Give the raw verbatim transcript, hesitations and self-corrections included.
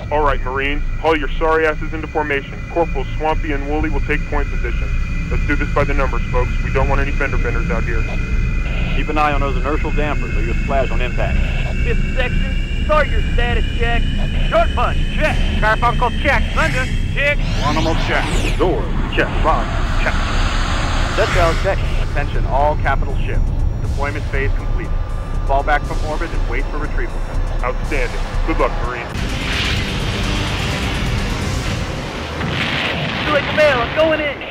All right, Marines. Haul your sorry asses into formation. Corporals Swampy and Wooly will take point position. Let's do this by the numbers, folks. We don't want any fender benders out here. Keep an eye on those inertial dampers or you'll splash on impact. Fifth section, start your status check. Short punch, check. Garfunkel, check. Thunder, check. Animal, check. Zord, check. Rock, check. Citadel, check. Attention, all capital ships. Deployment phase completed. Fall back from orbit and wait for retrieval. Outstanding. Good luck, Marines. Too late to bail, I'm going in.